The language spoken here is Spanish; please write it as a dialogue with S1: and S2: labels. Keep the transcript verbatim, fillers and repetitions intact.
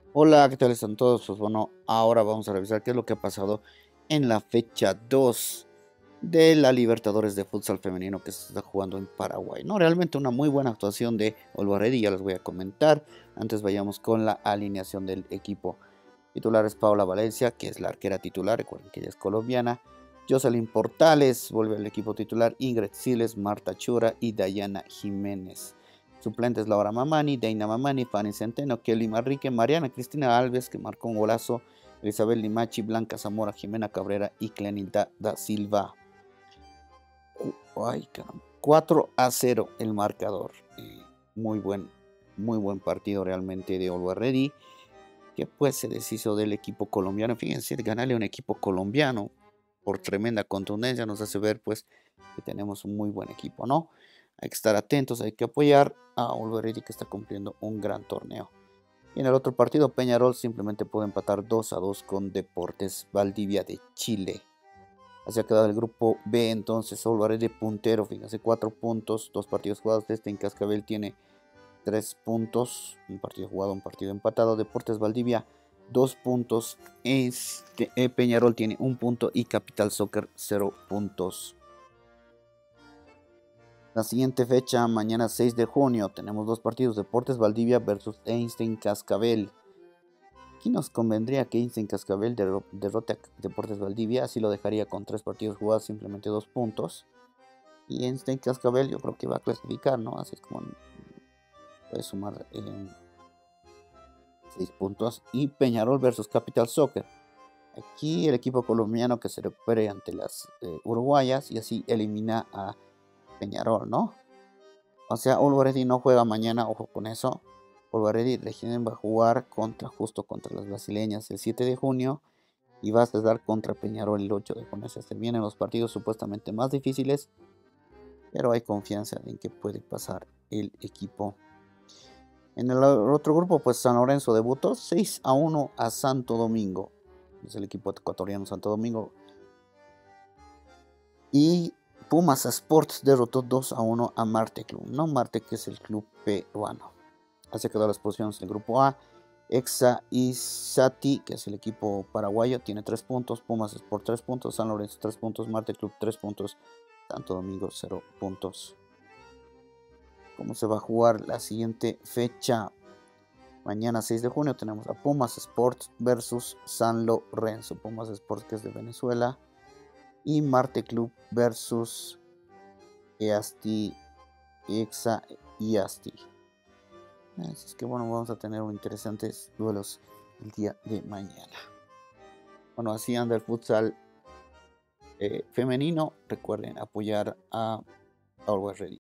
S1: Hola, ¿qué tal están todos? Pues bueno, ahora vamos a revisar qué es lo que ha pasado en la fecha dos de la Libertadores de Futsal Femenino que se está jugando en Paraguay. No, realmente una muy buena actuación de Olvaredi, ya les voy a comentar. Antes vayamos con la alineación del equipo. Titular es Paula Valencia, que es la arquera titular, recuerden que ella es colombiana. Jocelyn Portales vuelve al equipo titular, Ingrid Siles, Marta Chura y Dayana Jiménez. Suplentes Laura Mamani, Deina Mamani, Fanny Centeno, Kelly Marrique, Mariana Cristina Alves, que marcó un golazo, Elizabeth Limachi, Blanca Zamora, Jimena Cabrera y Clenilda da Silva. Ay, caramba. cuatro a cero el marcador. Eh, muy buen, muy buen partido realmente de Olvaredi, que pues se deshizo del equipo colombiano. Fíjense, ganarle a un equipo colombiano por tremenda contundencia nos hace ver pues que tenemos un muy buen equipo, ¿no? Hay que estar atentos, hay que apoyar a Olvaredi, que está cumpliendo un gran torneo. Y en el otro partido, Peñarol simplemente pudo empatar dos a dos con Deportes Valdivia de Chile. Así ha quedado el grupo B, entonces Olvaredi puntero, fíjense, cuatro puntos, dos partidos jugados. Este en Cascabel tiene tres puntos, un partido jugado, un partido empatado. Deportes Valdivia, dos puntos. Este, eh, Peñarol tiene un punto y Capital Soccer, cero puntos. La siguiente fecha, mañana seis de junio, tenemos dos partidos: Deportes Valdivia versus Einstein Cascabel. Aquí nos convendría que Einstein Cascabel derrote a Deportes Valdivia, así lo dejaría con tres partidos jugados, simplemente dos puntos. Y Einstein Cascabel yo creo que va a clasificar, ¿no? Así es como puede sumar eh, seis puntos. Y Peñarol versus Capital Soccer. Aquí el equipo colombiano que se recupere ante las eh, uruguayas y así elimina a Peñarol, ¿no? O sea, Olvaredi no juega mañana, ojo con eso. Olvaredi recién va a jugar contra, justo contra las brasileñas el siete de junio y va a cesar contra Peñarol el ocho de junio. Se vienen los partidos supuestamente más difíciles, pero hay confianza en que puede pasar el equipo. En el otro grupo, pues San Lorenzo debutó seis a uno a Santo Domingo. Es el equipo ecuatoriano Santo Domingo. Y Pumas Sports derrotó dos a uno a Marte Club. No Marte, que es el club peruano. Así quedó las posiciones del grupo A. Exa y Sati, que es el equipo paraguayo, tiene tres puntos. Pumas Sport tres puntos. San Lorenzo tres puntos. Marte Club tres puntos. Santo Domingo cero puntos. ¿Cómo se va a jugar la siguiente fecha? Mañana seis de junio tenemos a Pumas Sports versus San Lorenzo. Pumas Sports, que es de Venezuela. Y Marte Club versus Easti, Exa y Asti. Así es que bueno, vamos a tener un interesantes duelos el día de mañana. Bueno, así anda el futsal eh, femenino. Recuerden apoyar a Always Ready.